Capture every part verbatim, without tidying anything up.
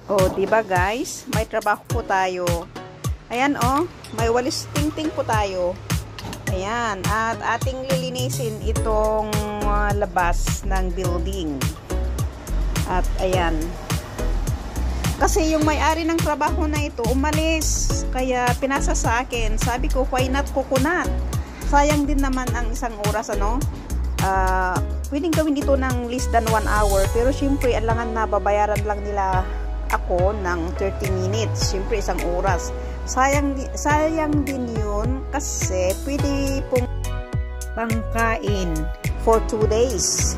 Oh, 'di ba guys? May trabaho po tayo. Ayan oh, may walis tingting po tayo. Ayan, at ating lilinisin itong uh, labas ng building. At ayan. Kasi yung may-ari ng trabaho na ito umalis. Kaya pinasa sa akin. Sabi ko, why not coconut? Sayang din naman ang isang oras, ano? Uh, pwedeng gawin ito ng less than one hour. Pero syempre, alangan na babayaran lang nila ako ng thirty minutes. Syempre, isang oras. Sayang, sayang din yun kasi pwede pong pangkain for two days.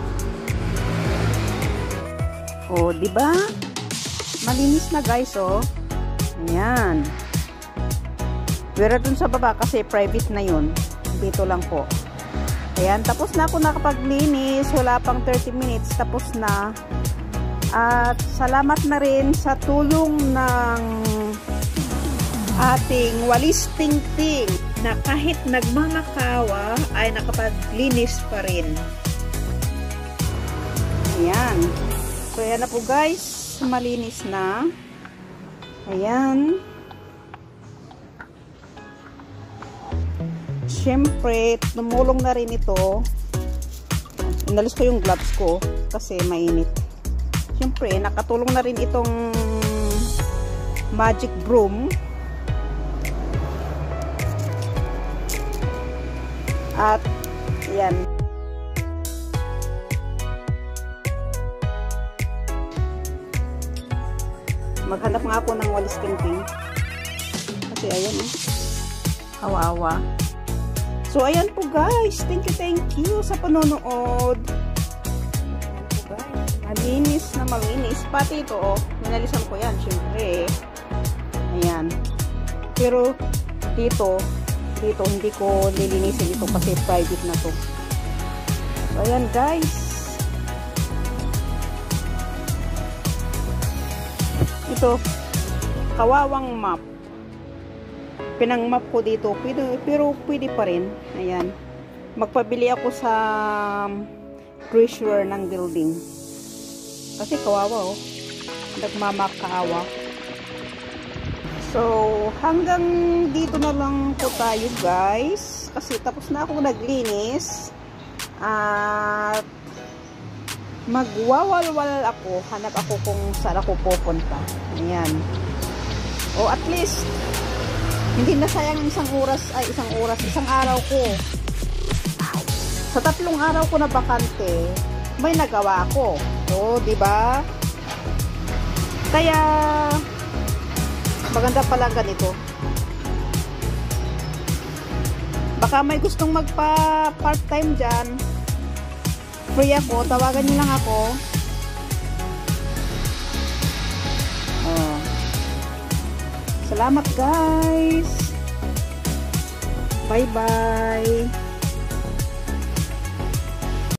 O, di ba? Malinis na guys, oh. Ayan. Pero dun sa baba kasi private na yun. Dito lang po. Ayan, tapos na ako nakapaglinis. Wala pang thirty minutes. Tapos na. At salamat na rin sa tulong ng ating walis tingting na kahit nagmamakawa ay nakapaglinis pa rin. Ayan. So, ayan na po guys. Malinis na. Ayan. Siyempre, tumulong na rin ito. Inalis ko yung gloves ko kasi mainit. Siyempre, nakatulong na rin itong magic broom. At, yan. Maghanap nga ako ng walis tingting. Kasi, ayan eh. Awa-awa. So, ayan po guys. Thank you, thank you sa panonood. Ayan po guys. Malinis na malinis. Pati ito, oh. Minalisan ko yan, syempre. Ayan. Pero, dito, dito hindi ko lilinisin ito kasi private na to. So ayan guys, ito kawawang map, pinang map ko dito, pero, pero pwede pa rin. Ayan, magpabili ako sa treasurer ng building kasi kawawa oh, nagmamap kaawa. So, hanggang dito na lang po tayo guys. Kasi tapos na ako naglinis. At magwawalwal ako. Hanap ako kung saan ako pupunta. Ayan. O at least, hindi na sayang isang oras, ay isang oras, isang araw ko. Sa tatlong araw ko na bakante, may nagawa ako. So, diba? Kaya, maganda pala ganito. Baka may gustong magpa part-time dyan. Free ako. Tawagan nyo lang ako. Oh. Salamat guys. Bye-bye.